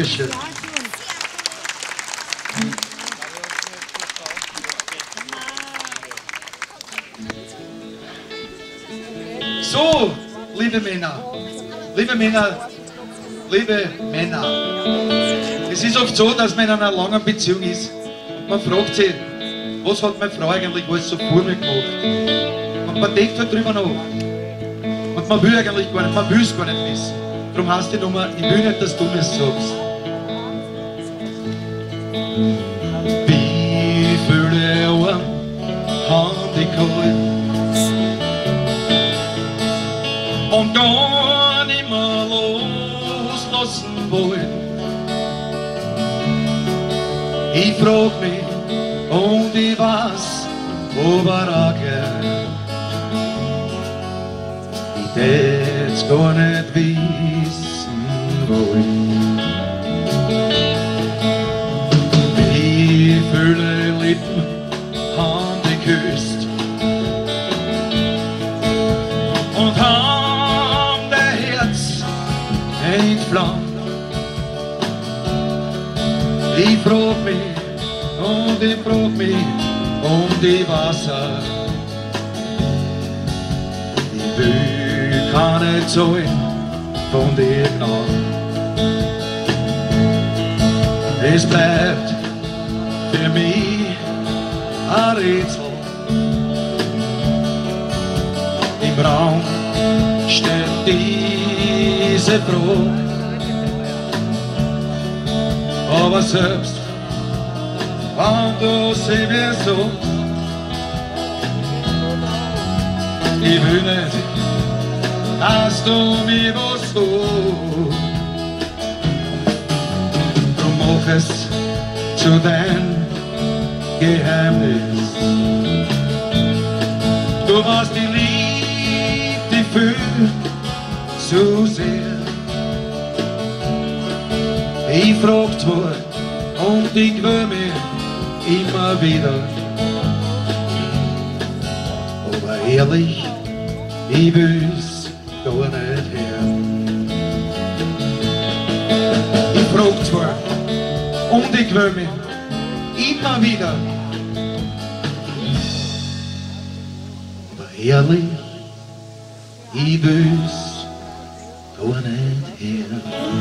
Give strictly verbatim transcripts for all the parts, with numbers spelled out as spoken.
Dankeschön. So, liebe Männer, liebe Männer, liebe Männer. Es ist oft so, dass man in einer langen Beziehung ist und man fragt sich, was hat meine Frau eigentlich alles so vor mir gemacht? Und man denkt halt drüber nach. Und man will eigentlich gar nicht, man will es gar nicht wissen. Darum heißt die Nummer, ich will nicht, dass du mir sagst. Wie viele Ohren haben die geholt und gar nicht mehr loslassen wollen? Ich frag mich und ich weiß, wo war er? Ich tät's gar nicht wissen wollen. Wie viele Lippen haben die geküsst und haben der Herz entflammt. Ich frag mich und ich frag mich um die Wasser. Ich will keine Zeugen von dir genau. Es bleibt für mich ein Rätsel. Im Raum steht diese Frage. Aber selbst wenn du sie mir sagst, ich will nicht, dass du mir was sagst. Du mach es zu deinem Geheimnis. Du weißt, ich lieb dich viel zu sehr. Ich frag zwar und ich will mich immer wieder, aber ehrlich, ich will's gar nicht hören. Ich frag zwar und ich will mich immer wieder, aber ehrlich, ich will's gar nicht hören.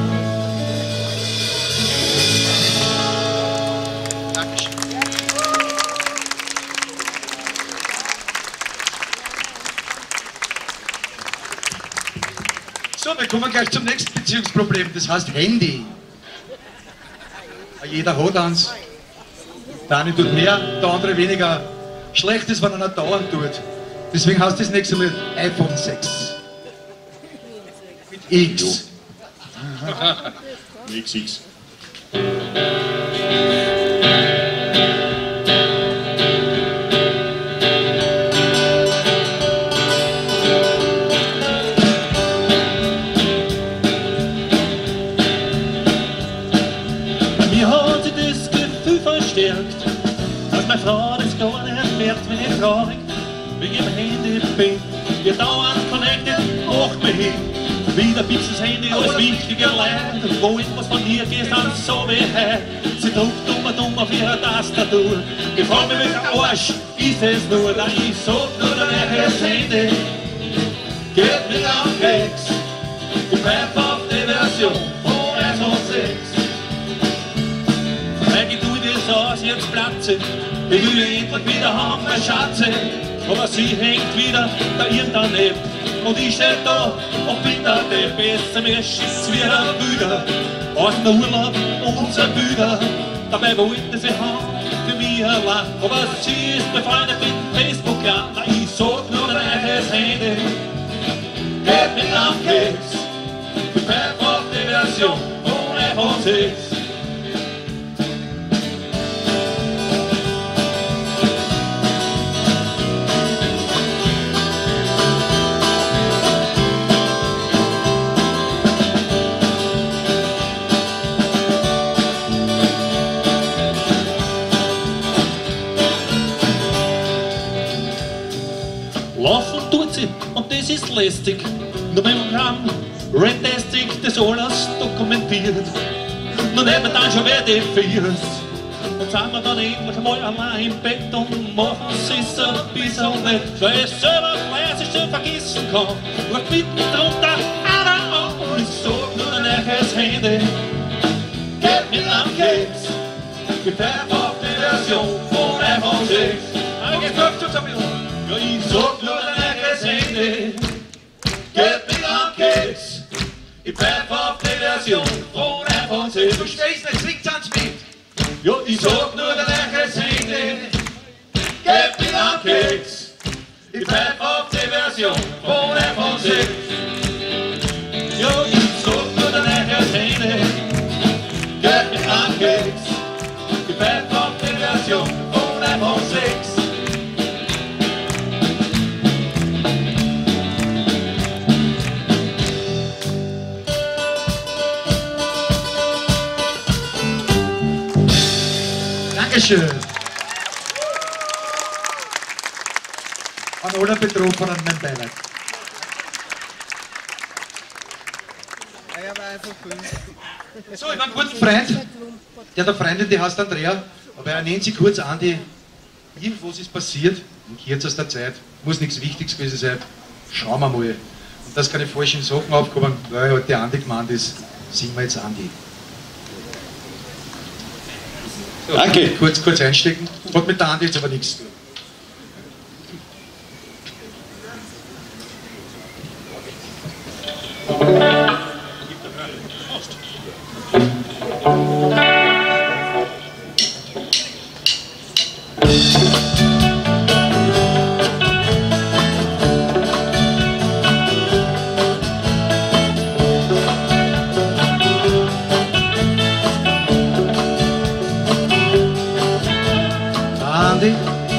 So, wir kommen gleich zum nächsten Beziehungsproblem, das heißt Handy. Jeder hat eins. Der eine tut mehr, der andere weniger. Schlecht ist, wenn einer dauernd tut. Deswegen heißt das nächste Mal iPhone sechs. Mit X. X X. Dass meine Frau das gar nicht merkt, wenn ich traurig wegen dem Handy bin. Wir dauernd connected, macht mich hin. Wieder piepst das Handy als wichtiger Leid. Und wo etwas von dir geht, dann so wie heute. Sie druckt dumm und dumm auf ihrer Tastatur. Ich frag mich, welcher Arsch ist es nur? Da ich sag nur, dein neues Handy geht mir am Keks. Ich pfeif auf die Version von iPhone sechs. Ich tue das aus, jetzt platze. Ich will endlich wieder haben, meine Schatze. Aber sie hängt wieder bei irgendeiner App. Und ich steh da und bin der Depp. Besser mir schießt wieder Bilder aus dem Urlaub unser Bilder. Dabei wollte sie haben für mich allein. Aber sie ist befreundet mit Facebook, ja. Na, ich sag nur dein neues Handy geht mit am Keks. Ich pfeif auf die Version von iPhone sechs. Laufen tut sie und das ist lästig. Nur beim Programm Redtastic das alles dokumentiert. Nun nehmen wir dann schon wieder die Füße. Dann sind wir dann endlich mal allein im Bett und machen es ein bisschen nett. So ist selber was ich schon vergessen kann. Und mitten drunter einer an. Und ich sag nur ein neues Handy. Geht mir am Keks. Gibt einfach die Version von iPhone sechs. Ja, ich sag nur ein neues Handy. Geht mir am Keks. Ich bleib auf die Version von iPhone sechs. Du stehst nicht, singt ans mit. Ja, ich sag nur der neues Handy. Geht mir am Keks. Ich bleib auf die Version von iPhone sechs. Ja, ich sag nur der neues Handy. Geht mir am Keks. Ich bleib auf die Version von iPhone sechs. Dankeschön. An alle Betroffenen mein Beileid. So, ich habe einen guten Freund, der hat eine Freundin, die heißt Andrea, aber er nennt sie kurz Andi. Irgendwas ist passiert, in kürzester Zeit, muss nichts Wichtiges gewesen sein, schauen wir mal. Und dass keine falschen Sachen aufkommen, weil halt der Andi gemeint ist, singen wir jetzt Andi. So, Danke. Kurz, kurz einstecken, hat mit der Andi jetzt aber nichts zu tun. Andi,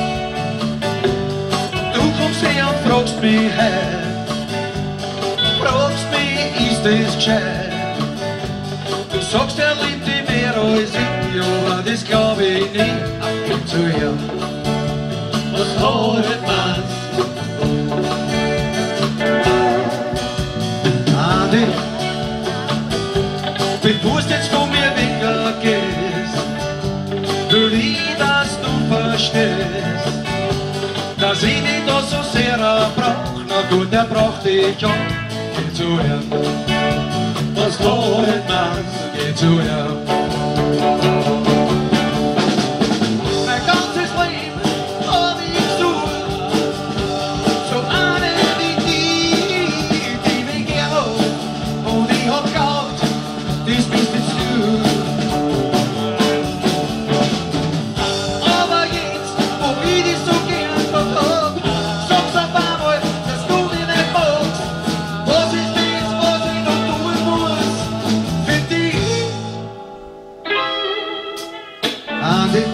du kommst her und fragst mich her, fragst mich, ist das gescheit? Du sagst, er liebt dich mehr als ich, aber das glaub ich nicht. Ab zu ihr, Was hat man's? Andi, bevor du jetzt von mir weggehst, will ich, dass du verstehst, dass ich dich da so sehr brauch. Na gut, er braucht dich auch, geh zu ihr. Was hat man's? Geh zu ihr. Mein ganzes Leben hab ich gesucht, so eine wie die, die mich gern hat. Und ich hab geglaubt, das bist jetzt du. Aber jetzt, wo ich dich so gern gehabt hab, sag's auf einmal, dass du mich nicht magst. Was ist das, was ich noch tun muss für dich? Andi,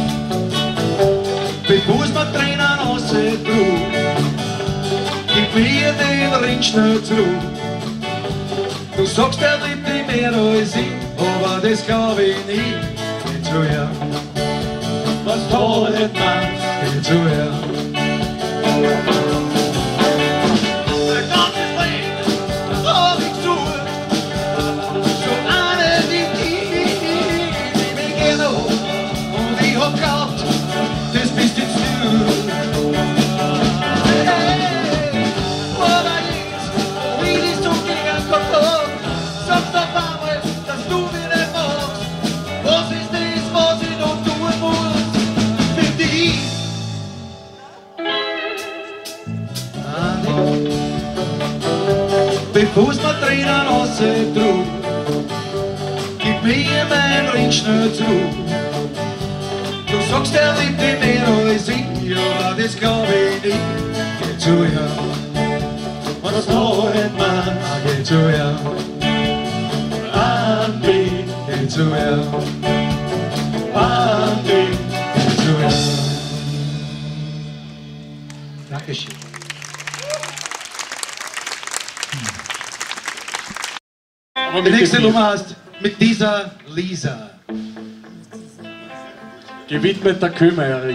bevor es mir Tränen rausdrückt, gib mir den Ring schnell zurück. Du sagst, er liebt dich mehr als ich, aber das glaub ich nicht. Geh zu ihr, Was hat man's? geh zu ihr. Mein ganzes Leben hab ich gesucht, so eine wie die, die mich gern hat. Und ich hab geglaubt, das bist jetzt du. Hey, aber jetzt, wo ich dich so gern gehabt hab, sagst auf einmal, dass du mich nicht magst. Was ist das, was ich noch tun muss für dich? Andi, bevor es mir Tränen rausdrückt, gib mir mein Ring schnell zurück. Du sagst, er liebt dich mehr als ich, ja, das glaub ich nicht. Geh zu ihr, Was hat man's? ah, geh zu ihr, Andi, geh zu ihr, Andi. geh zu ihr. Dankeschön. Aber Die mit nächste dem Nummer heißt mit dieser Lisa. gewidmet der Köhmeiering.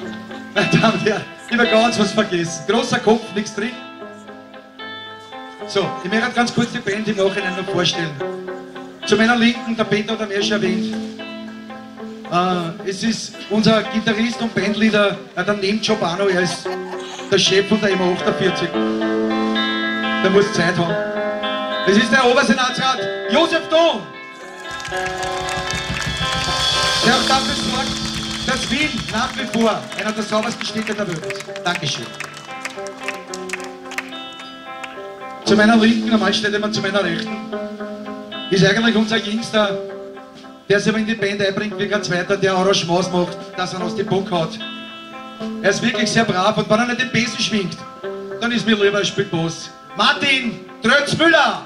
Meine Damen und Herren, ich habe ganz was vergessen. Großer Kopf, nichts drin. So, ich möchte ganz kurz die Band im Nachhinein noch vorstellen. Zu meiner Linken, der Peter hat er mir schon erwähnt. Äh, es ist unser Gitarrist und Bandleader, äh, der nimmt Job auch noch, er ist der Chef von der M A achtundvierzig. Der muss Zeit haben. Es ist der Obersenatsrat Josef Dohm, der auch dafür sorgt, dass Wien nach wie vor einer der saubersten Städte der Welt ist. Dankeschön. Zu meiner Linken, normal steht jemand zu meiner Rechten, ist eigentlich unser Jüngster, der sich aber in die Band einbringt wie kein Zweiter, der Arrangements macht, dass er aus dem Bock hat. Er ist wirklich sehr brav und wenn er nicht den Besen schwingt, dann ist mir lieber, er spielt Bass. Martin Trötzmüller!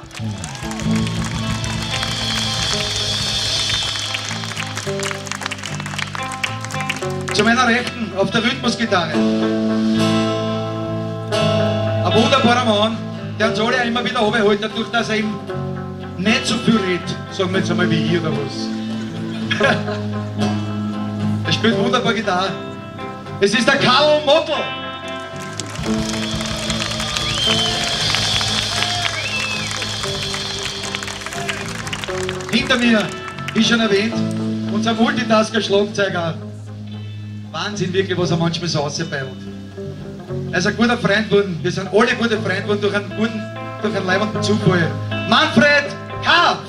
Zu meiner Rechten, auf der Rhythmusgitarre. Ein wunderbarer Mann, der uns alle immer wieder runterholt, dadurch, dass er eben nicht so viel redet, sagen wir jetzt einmal wie hier oder was. Er spielt wunderbar Gitarre. Es ist der Karl Mottl. Hinter mir, wie schon erwähnt, unser Multitasker-Schlagzeuger. Wahnsinn, wirklich, was er manchmal so rausbeilt. Er ist ein guter Freund geworden. Wir sind alle gute Freunde geworden durch einen guten, durch einen leibenden Zufall. Manfred Karpf!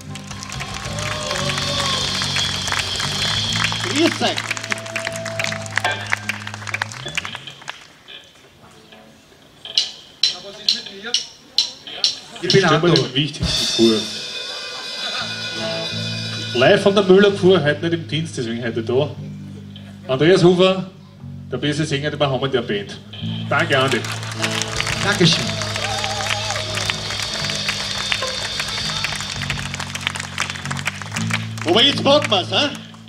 Grüß euch! Was ist mit mir? Ich bin Stell mal Anton. den wichtigsten vor. Live von der Müllerpfuhr, heute nicht im Dienst, deswegen heute da. Andreas Hufer, der beste Sänger, den wir haben in der Band. Danke, Andi. Dankeschön. Aber jetzt packen wir's, hä?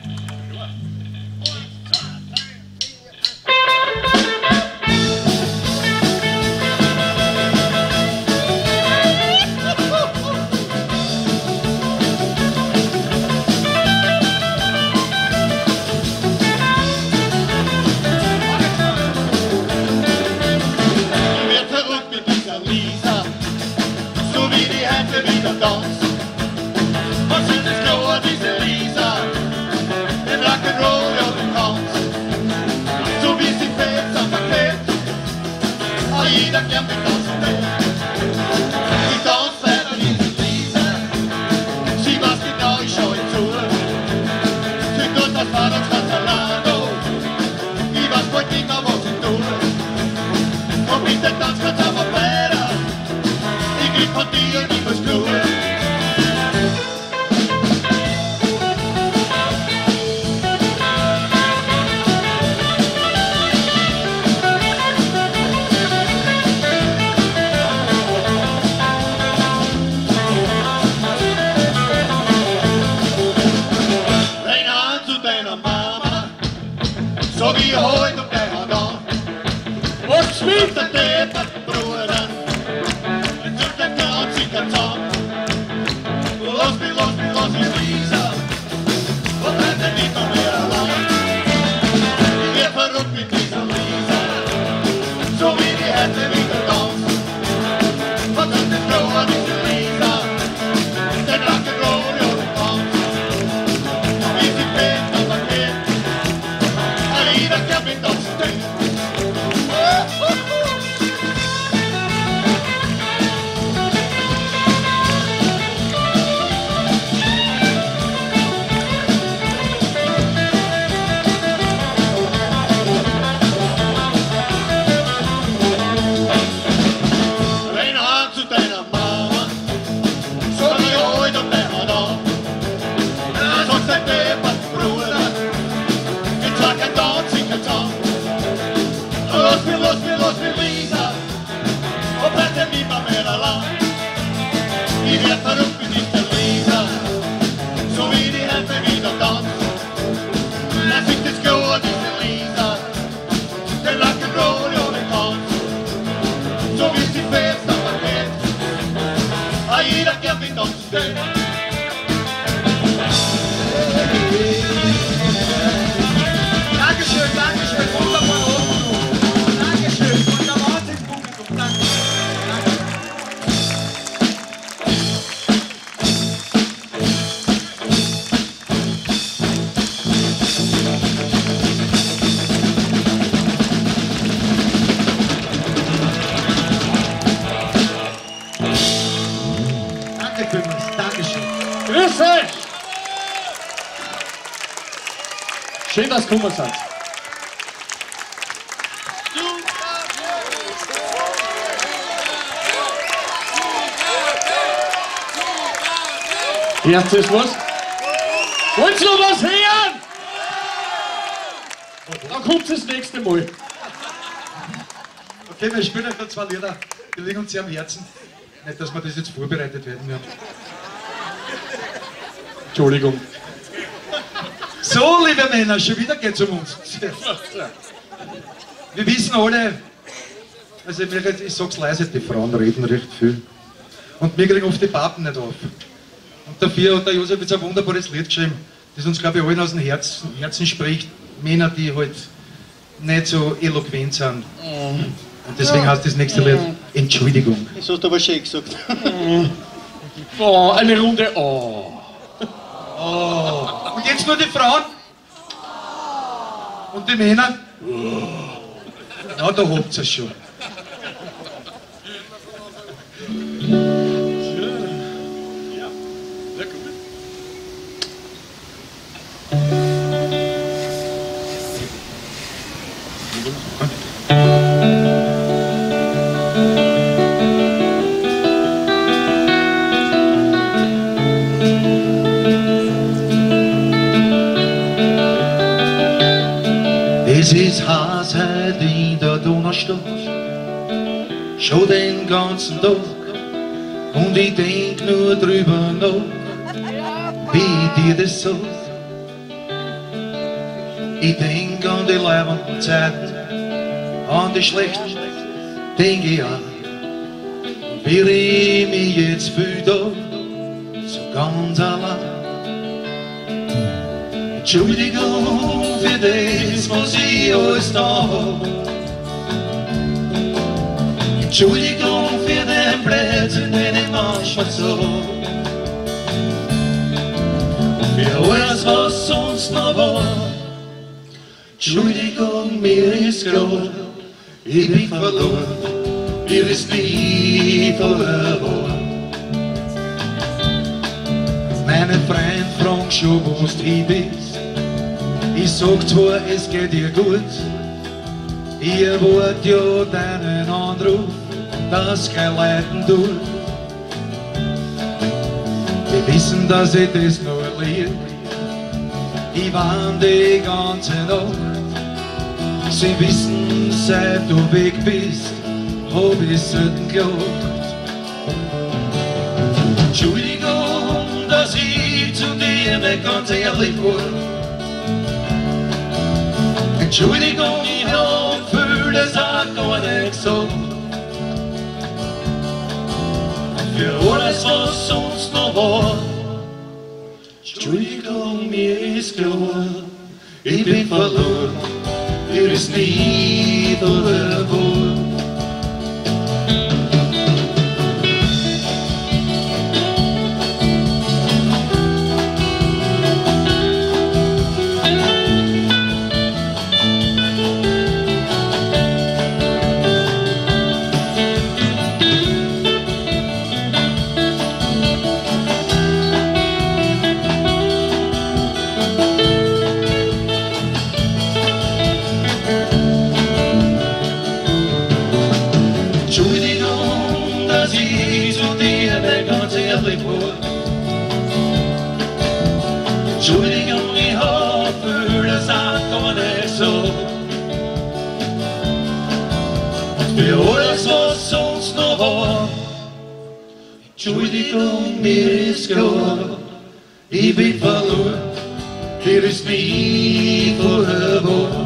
Jeder gern mit tanzen will. Ich tanze leider nicht mit Lisa. Sie weiß genau, ich schau ihr zu. Sie tut das Fahrrad ganz allein. Ich weiß bald nicht mehr, was ich tue. Komm bitte, tanz ganz einfach weiter. Ich krieg von dir niemals Ruhe. So wie heute auf der Hand an. Und schwimmt der Deppert, Bruder. Jetzt tut der Tanz sich ganz an. Lass mich, lass mich, lass mich, Lisa. Und bleib dir nicht mehr, mehr allein. Ich werd verrückt mit dieser Lisa. So wie die heute wieder tanzt. Was hat den Flow an diese Lisa? Der Rock'n'Roll, ja, der Tanz. Wie sie fährt, was er geht. Jeder kann mit uns Schön, dass du gekommen seid. Hört ihr was? Wollt ihr noch was hören? Dann kommt das nächste Mal. Okay, wir spielen einfach zwei Lieder. Die liegen uns sehr am Herzen. Nicht, dass wir das jetzt vorbereitet werden. Ja. Entschuldigung. So, liebe Männer, schon wieder geht's um uns. Wir wissen alle, also ich, ich sag's leise, die Frauen reden recht viel. Und wir kriegen oft die Papen nicht auf. Und dafür hat der Josef jetzt ein wunderbares Lied geschrieben, das uns, glaube ich, allen aus dem Herzen, Herzen spricht. Männer, die halt nicht so eloquent sind. Und deswegen heißt das nächste Lied Entschuldigung. Das hast du aber schön gesagt. Oh, eine Runde Oh. Oh. Und jetzt nur die Frauen. Und die Männer. Na, da habt ihr es schon. Es ist heiß heute in der Donaustadt, schon den ganzen Tag, und ich denk nur drüber nach, wie dir das sagt. Ich denk an die leibenden Zeiten, an die schlechten, denk ich an. Und wie ich mich jetzt fühl da, so ganz allein. Entschuldigung für das, was ich alles da hab. Entschuldigung für den Blödsinn, den ich manchmal so hab. Und für alles, was sonst noch war. Entschuldigung, mir ist klar, ich bin verloren, mir ist nie verloren. Meine Freund fragen schon, wo du hin bist. Ich sag zwar, es geht dir gut, ich erwarte ja deinen Anruf, das kein Leiden tut. Wir wissen, dass ich das nur lieb, ich warn die ganze Nacht. Sie wissen, seit du weg bist, hab ich selten gelacht. Entschuldigung, dass ich zu dir nicht ganz ehrlich war. Entschuldigung, ich hab viel, das auch gar nicht gesagt. Für alles, was sonst noch war. Entschuldigung, mir ist klar, ich bin verloren, mir ist nie verloren. Entschuldigung, dass ich zu dir nicht ganz ehrlich war. Entschuldigung, ich hab für das auch gar nicht so. Für alles, was sonst noch war. Entschuldigung, mir ist klar, ich bin verloren, mir ist nie verloren.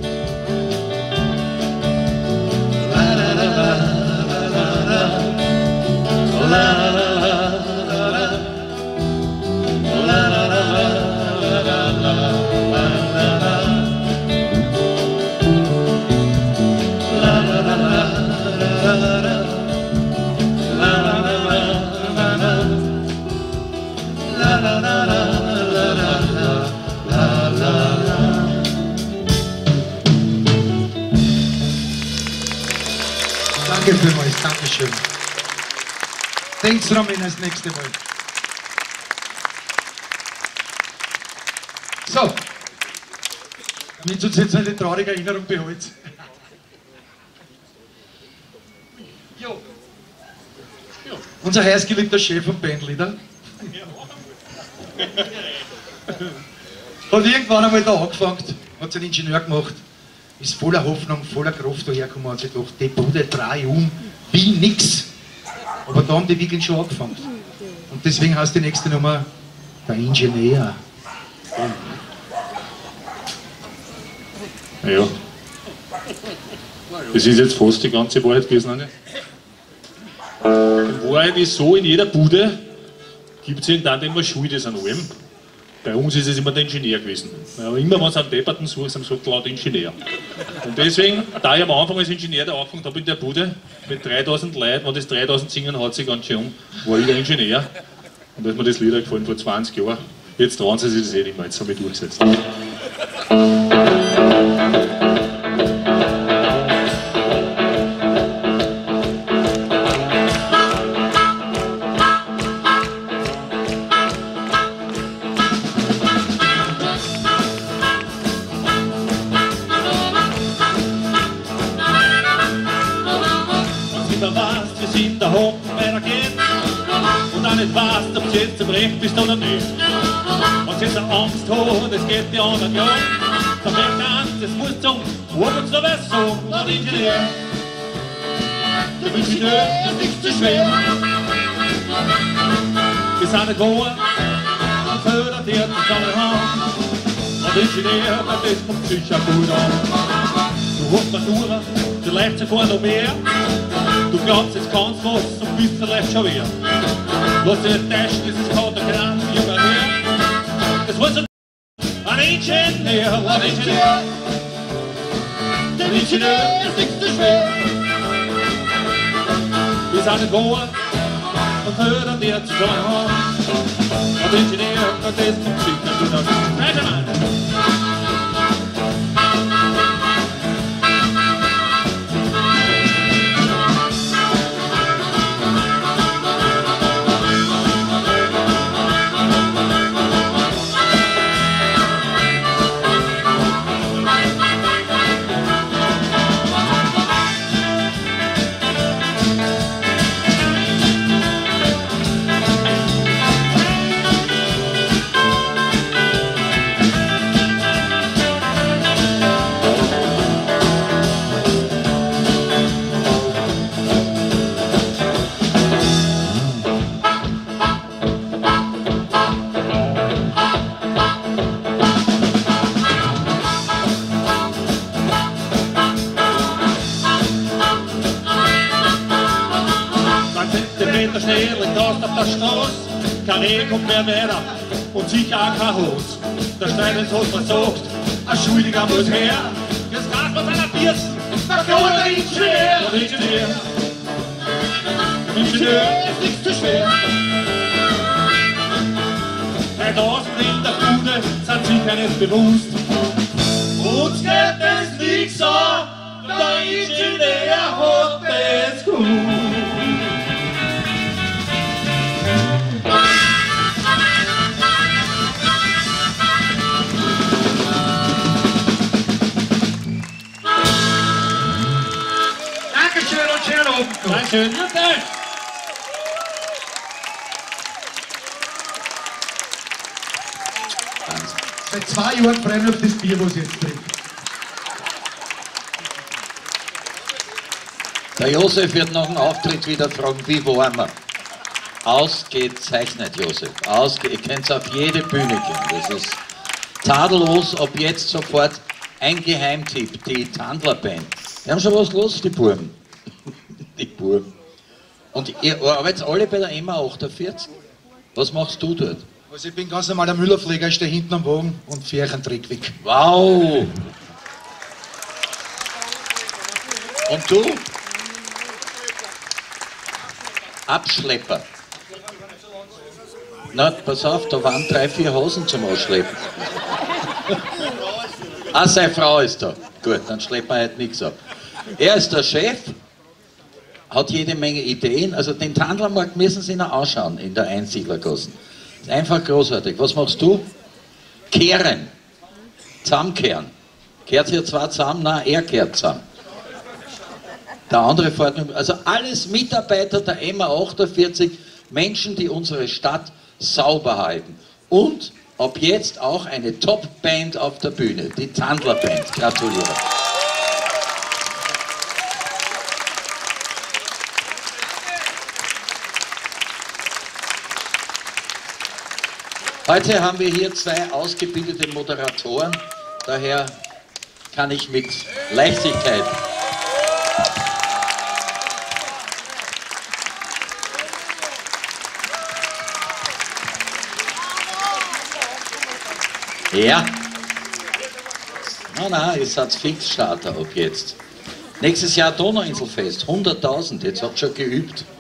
Danke vielmals, Dankeschön. Denkt dran in das nächste Mal. So, damit uns jetzt eine traurige Erinnerung behält. Jo. Unser heißgeliebter Chef und Bandleader hat irgendwann einmal da angefangen, hat seinen Ingenieur gemacht, ist voller Hoffnung, voller Kraft dahergekommen und hat sich gedacht, die Bude drei um wie nix. Aber da haben die wirklich schon angefangen. Und deswegen heißt die nächste Nummer der Ingenieur. Ja. Das ist jetzt fast die ganze Wahrheit gewesen, ne? Die Wahrheit ist so, in jeder Bude gibt es irgendwann immer Schuldes an allem. Bei uns ist es immer der Ingenieur gewesen. Aber immer wenn es einen Depperten sucht, haben sie gesagt, laut Ingenieur. Und deswegen, da ich am Anfang als Ingenieur da angefangen habe in der Bude, mit dreitausend Leuten, wenn das dreitausend singen, hat sich ganz schön um, war ich der Ingenieur. Und da ist mir das Lied gefallen vor zwanzig Jahren. Jetzt trauen sie sich das eh nicht mehr, jetzt haben wir durchgesetzt. Nicht weißt, ob du jetzt im Recht bist oder nicht. Und jetzt eine Angst hat, es geht die anderen ja. Dann fängt an, das muss zum Oben zur Version. Und der Ingenieur, der Ingenieur ist nicht zu schwer. Wir sind nicht gewohnt und fördert dir zusammenhang. Und der Ingenieur, das kommt sicher gut an. Du hast Matura, du läufst sogar noch mehr. Du glaubst, jetzt kannst du was und bist vielleicht schon wieder. Lass dich nicht täuschen, das ist kein Kran, junger Herr. Das war so ein Ingenieur, ein Ingenieur. Der Ingenieur ist nichts zu schwer. Wir sind nicht gewohnt und hören dir zusammen. Und der Ingenieur, das kommt sicher gut an. Weiter mal! Kein Reh kommt mehr weiter und sicher auch kein Hose. Der Schneidens hat versagt, ein Schuldiger muss her. Jetzt kann man seiner Biersten, da kann der Ingenieur. Der Ingenieur, der Ingenieur ist nichts zu schwer. Bei das in der Bude sind sie keines bewusst. Uns geht es nichts an, der Ingenieur hat es gut. Dankeschön. Seit zwei Jahren freue ich mich auf das Bier, was ich jetzt trinke. Der Josef wird nach dem Auftritt wieder fragen, wie waren wir? Ausgezeichnet, Josef. Ausge Ihr könnt es auf jede Bühne gehen. Das ist tadellos, ab jetzt sofort ein Geheimtipp, die Tandler-Band. Die haben schon was los, die Buben. Die Buben. Und ihr arbeitet alle bei der Emma achtundvierzig? Was machst du dort? Also ich bin ganz normaler Müllerpfleger, ich stehe hinten am Wagen und fahre euch einen Dreck weg. Wow! Und du? Abschlepper. Na, pass auf, da waren drei, vier Hosen zum Ausschleppen. Ah, seine Frau ist da. Gut, dann schleppen wir halt nichts ab. Er ist der Chef, hat jede Menge Ideen. Also den Tandlermarkt müssen Sie noch anschauen in der Einsiedlergasse. Ist einfach großartig. Was machst du? Kehren. Zusammenkehren. Kehrt ihr zwar zusammen? Nein, er kehrt zusammen. Der andere fährt mit, also alles Mitarbeiter der M A achtundvierzig, Menschen, die unsere Stadt sauber halten. Und ab jetzt auch eine Top-Band auf der Bühne, die Tandler Band. Gratuliere. Heute haben wir hier zwei ausgebildete Moderatoren, daher kann ich mit Leichtigkeit ja. Na, na, ihr seid Fixstarter ab jetzt. Nächstes Jahr Donauinselfest, hunderttausend, jetzt habt ihr schon geübt.